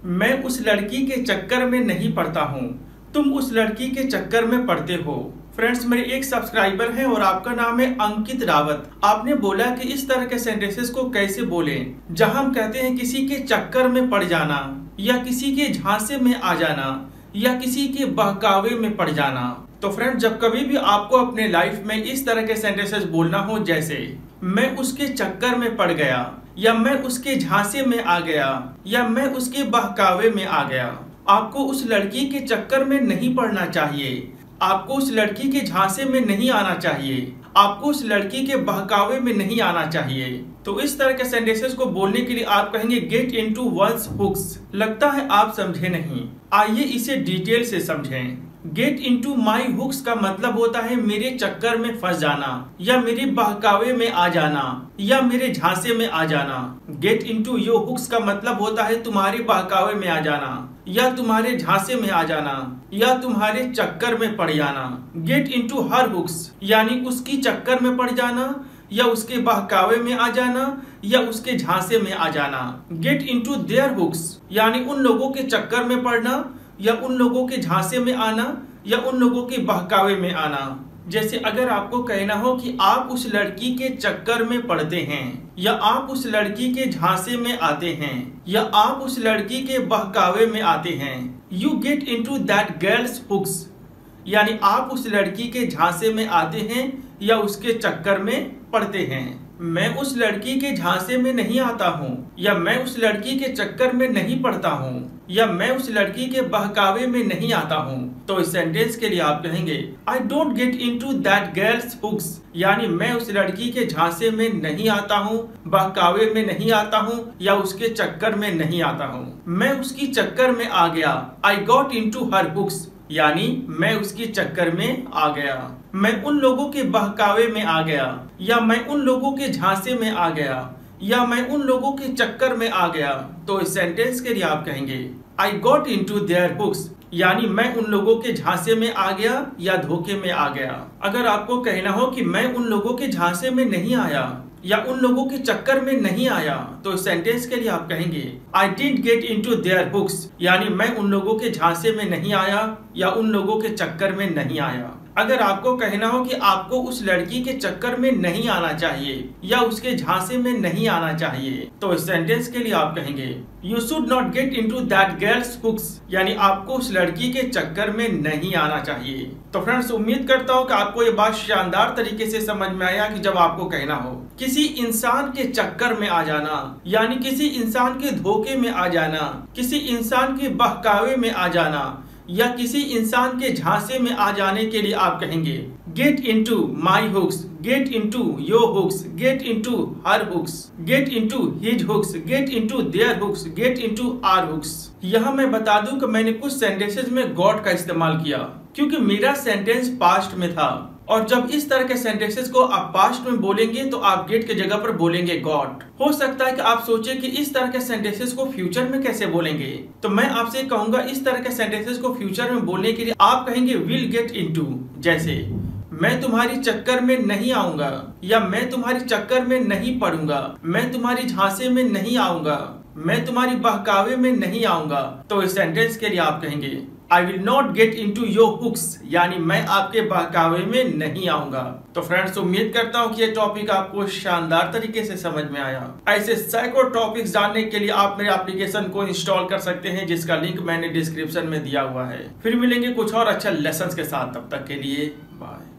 मैं उस लड़की के चक्कर में नहीं पड़ता हूँ, तुम उस लड़की के चक्कर में पड़ते हो। फ्रेंड्स, मेरे एक सब्सक्राइबर हैं और आपका नाम है अंकित रावत। आपने बोला कि इस तरह के सेंटेंसेस को कैसे बोलें जहां हम कहते हैं किसी के चक्कर में पड़ जाना, या किसी के झांसे में आ जाना, या किसी के बहकावे में पड़ जाना। तो फ्रेंड्स, जब कभी भी आपको अपने लाइफ में इस तरह के सेंटेंसेस बोलना हो, जैसे मैं उसके चक्कर में पड़ गया, या मैं उसके झांसे में आ गया, या मैं उसके बहकावे में आ गया, आपको उस लड़की के चक्कर में नहीं पड़ना चाहिए, आपको उस लड़की के झांसे में नहीं आना चाहिए, आपको उस लड़की के बहकावे में नहीं आना चाहिए। तो इस तरह के सेंटेंसेस को बोलने के लिए आप कहेंगे गेट इनटू वंस हुक्स। लगता है आप समझे नहीं, आइए इसे डिटेल से समझें। गेट इनटू माई हुक्स का मतलब होता है मेरे चक्कर में फंस जाना, या मेरे बहकावे में आ जाना, या मेरे झांसे में आ जाना। गेट इनटू योर हुक्स का मतलब होता है तुम्हारे बहकावे में आ जाना, या तुम्हारे झांसे में आ जाना, या तुम्हारे चक्कर में पड़ जाना। गेट इनटू हर हुक्स यानी उसकी चक्कर में पड़ जाना, या उसके बहकावे में आ जाना, या उसके झांसे में आ जाना। गेट इनटू देयर हुक्स यानी उन लोगों के चक्कर में पड़ना, या उन लोगों के झांसे में आना, या उन लोगों के बहकावे में आना। जैसे अगर आपको कहना हो कि आप उस लड़की के चक्कर में पड़ते हैं, या आप उस लड़की के झांसे में आते हैं, या आप उस लड़की के बहकावे में आते हैं। You get into that girl's hooks यानी आप उस लड़की के झांसे में आते हैं या उसके चक्कर में पड़ते हैं। मैं उस लड़की के झांसे में नहीं आता हूँ, या मैं उस लड़की के चक्कर में नहीं पड़ता हूँ, या मैं उस लड़की के बहकावे में नहीं आता हूँ। तो इस सेंटेंस के लिए आप कहेंगे I don't get into that girl's hooks यानी मैं उस लड़की के झांसे में नहीं आता हूँ, बहकावे में नहीं आता हूँ, या उसके चक्कर में नहीं आता हूँ। मैं उसकी चक्कर में आ गया। I got into her hooks यानी मैं उसकी चक्कर में आ गया। मैं उन लोगों के बहकावे में आ गया, या मैं उन लोगों के झांसे में आ गया, या मैं उन लोगों के चक्कर में आ गया। तो इस सेंटेंस के लिए आप कहेंगे I got into their hooks यानी मैं उन लोगों के झांसे में आ गया या धोखे में आ गया। अगर आपको कहना हो कि मैं उन लोगों के झांसे में नहीं आया, या उन लोगों के चक्कर में नहीं आया, तो इस सेंटेंस के लिए आप कहेंगे I didn't get into their hooks यानी मैं उन लोगों के झांसे में नहीं आया, या उन लोगों के चक्कर में नहीं आया। अगर आपको कहना हो कि आपको उस लड़की के चक्कर में नहीं आना चाहिए, या उसके झांसे में नहीं आना चाहिए, तो इस सेंटेंस के लिए आप कहेंगे you should not get into that girl's hooks यानी आपको उस लड़की के चक्कर में नहीं आना चाहिए। तो फ्रेंड्स, उम्मीद करता हूँ कि आपको ये बात शानदार तरीके से समझ में आया कि जब आपको कहना हो किसी इंसान के चक्कर में आ जाना, यानी किसी इंसान के धोखे में आ जाना, किसी इंसान के बहकावे में आ जाना, या किसी इंसान के झांसे में आ जाने के लिए आप कहेंगे get into my hooks, get into your hooks, get into her hooks, get into his hooks, get into their hooks, get into our hooks. यहाँ मैं बता दूं कि मैंने कुछ सेंटेंसेस में गॉट का इस्तेमाल किया क्योंकि मेरा सेंटेंस पास्ट में था, और जब इस तरह के सेंटेंसेस को आप पास्ट में बोलेंगे तो आप गेट के जगह पर बोलेंगे गॉट। हो सकता है कि आप सोचें कि इस तरह के सेंटेंसेस को फ्यूचर में कैसे बोलेंगे, तो मैं आपसे कहूंगा इस तरह के सेंटेंसेस को फ्यूचर में बोलने के लिए आप कहेंगे विल गेट इनटू। जैसे मैं तुम्हारी चक्कर में नहीं आऊंगा, या मैं तुम्हारी चक्कर में नहीं पड़ूंगा, मैं तुम्हारी झांसे में नहीं आऊंगा, मैं तुम्हारी बहकावे में नहीं आऊंगा। तो इस सेंटेंस के लिए आप कहेंगे I will not get into your hooks यानी मैं आपके बहकावे में नहीं आऊंगा। तो फ्रेंड्स, उम्मीद करता हूँ कि ये टॉपिक आपको शानदार तरीके से समझ में आया। ऐसे सैकड़ों टॉपिक्स जानने के लिए आप मेरे एप्लीकेशन को इंस्टॉल कर सकते हैं, जिसका लिंक मैंने डिस्क्रिप्शन में दिया हुआ है। फिर मिलेंगे कुछ और अच्छा लेसन के साथ, तब तक के लिए बाय।